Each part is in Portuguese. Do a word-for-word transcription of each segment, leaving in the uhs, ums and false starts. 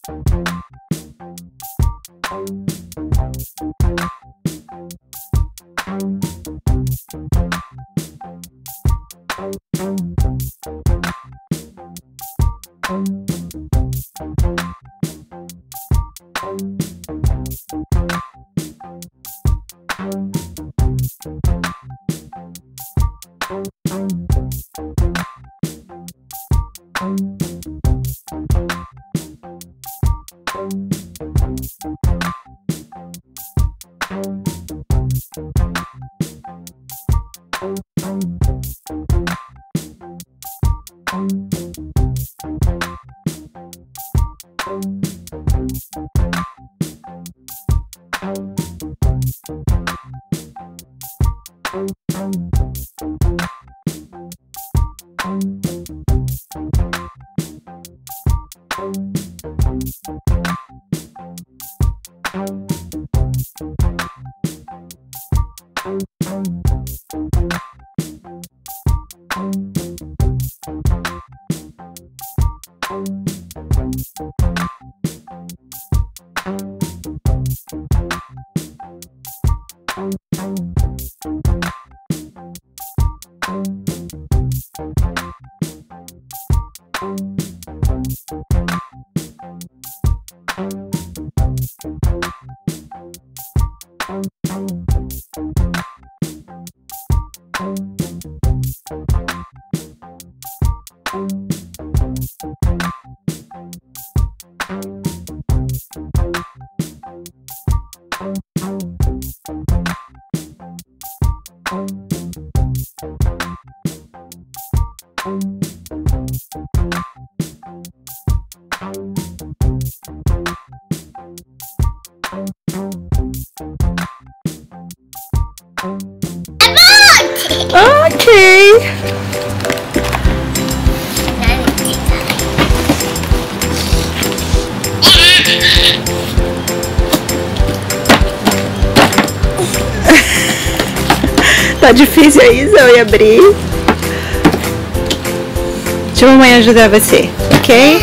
Ok. Tá difícil aí, Zoe, abrir. Deixa a mamãe ajudar você, ok?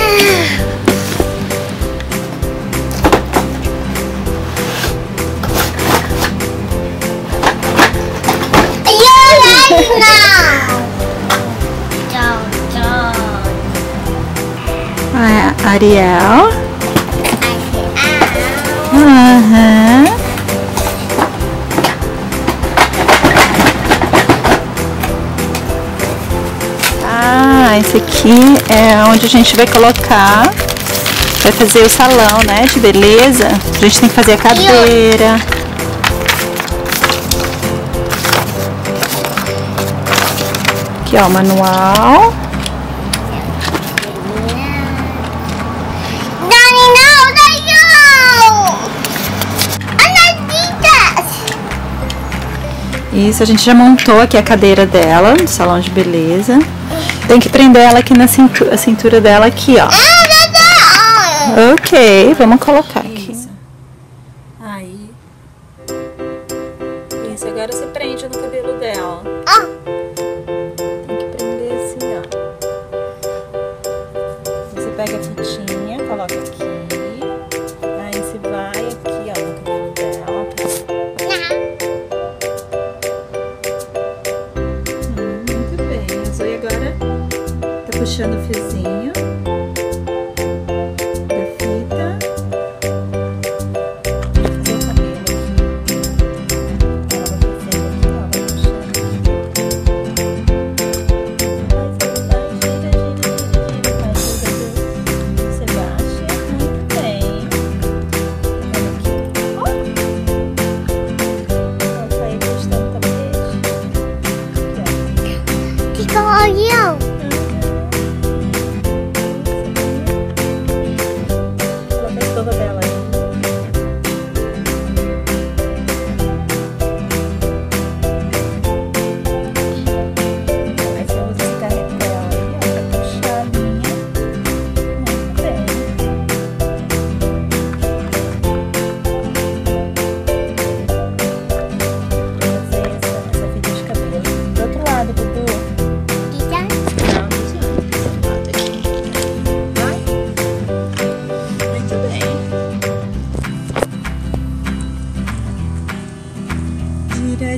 Ah, Ariel. Aham. Ah, esse aqui é onde a gente vai colocar, vai fazer o salão, né, de beleza. A gente tem que fazer a cadeira. Aqui, ó, o manual. Isso, a gente já montou aqui a cadeira dela, do salão de beleza. Tem que prender ela aqui na cintura, a cintura dela aqui, ó. Ok, vamos colocar aqui. Isso. Aí. Isso, agora você prende no cabelo dela. Tem que prender assim, ó. Você pega a fitinha, coloca aqui. Aí você vai aqui, ó, no cabelo dela. Hum, muito bem. A Zoe agora tá puxando o fiozinho da fita. Fazer o cabelo aqui. Ela vai fazendo aqui, ó, vai puxando. Vai, gira, gira, gira. Você baixa. Muito bem. Olha aqui. Ó. Ela vai ajustando o tapete. Aqui, ó. Que colorinho?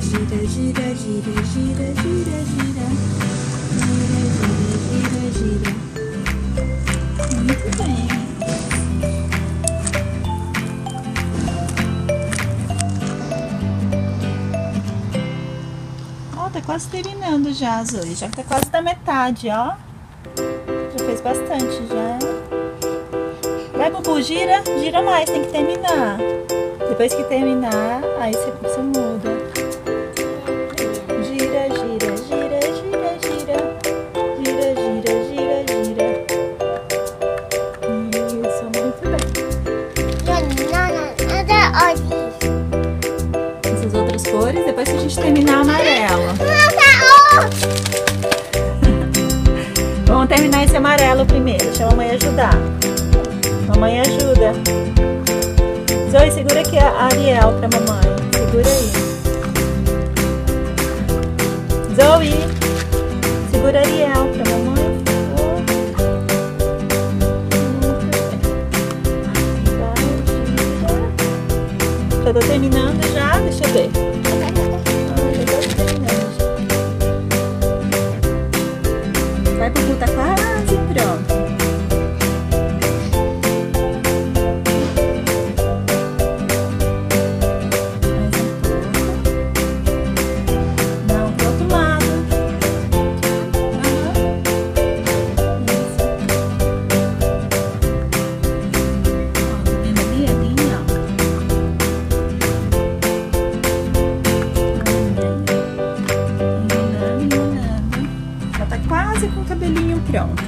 gira, gira, gira, gira, gira, gira. Gira, gira, gira, gira. Muito bem. Ó, tá quase terminando já, Zoe. Já tá quase da metade, ó. Já fez bastante já. Vai, Bubu, gira, gira mais, tem que terminar. Depois que terminar, aí você, você muda. Gira, gira, gira, gira, gira. Gira, gira, gira, gira. Isso, muito bem. Essas outras cores, depois que a gente terminar amarelo. Vamos terminar esse amarelo primeiro, deixa a mamãe ajudar. Mamãe ajuda. Zoe, segura aqui a Ariel pra mamãe. Segura aí. Zoe, segura a Ariel pra mamãe. Já tô terminando já? Deixa eu ver. Ah, já tô terminando já. Vai, Bubu, tá quase pronto. Quase com o cabelinho pronto.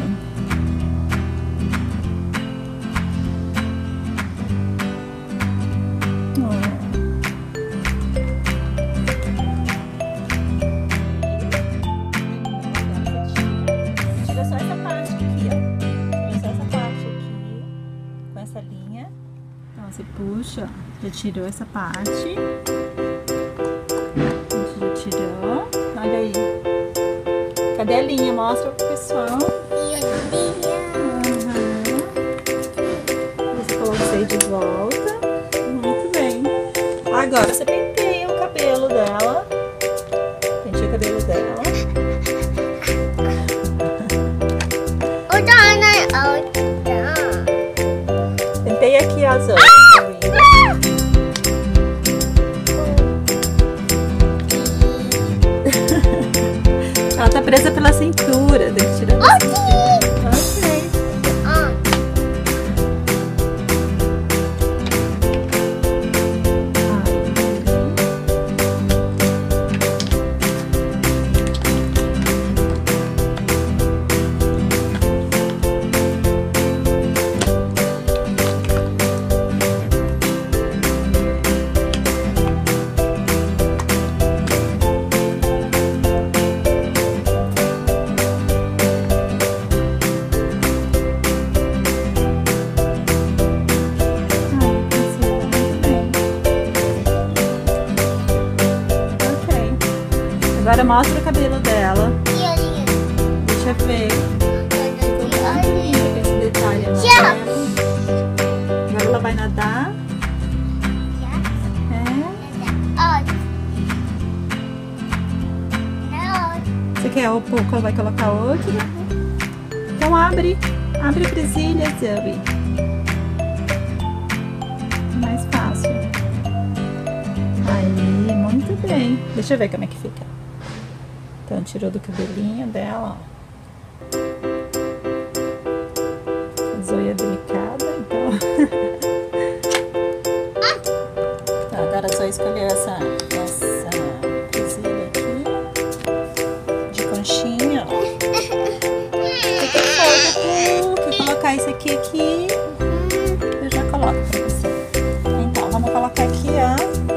Tira só essa parte aqui, ó. Tira só essa parte aqui com essa linha. Então você puxa, ó. Já tirou essa parte. Já tirou. Olha aí. Cadê a linha? Mostra pro pessoal. Uhum. Você coloca de volta. Muito bem. Agora você penteia o cabelo dela. Penteia o cabelo dela. Penteia aqui, ó, Zoe. Ela tá presa pela cintura, tem que tirar da cintura. Ok. Ah. Agora mostra o cabelo dela. Deixa eu ver. Ficou muito lindo com esse detalhe amarelo. Agora ela vai nadar. É. Você quer o pouco? Vai colocar outro? Então abre. Abre a presilha, Zoe. Mais fácil. Aí, muito bem. Deixa eu ver como é que fica. Então, tirou do cabelinho dela, ó. A Zoe é delicada, então. Então, agora a Zoe escolheu essa, essa presilha aqui. De conchinha, ó. O que foi, Bubu? Quer colocar isso aqui aqui? Eu já coloco pra você. Então, vamos colocar aqui, ó.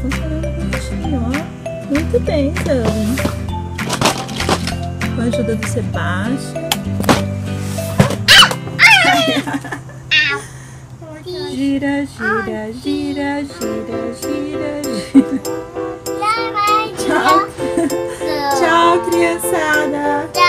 funcionando bonitinho, ó. Muito bem, Dani. Com a ajuda do Sebastião. Gira, gira, gira, gira, gira, gira. Tchau. Tchau, criançada.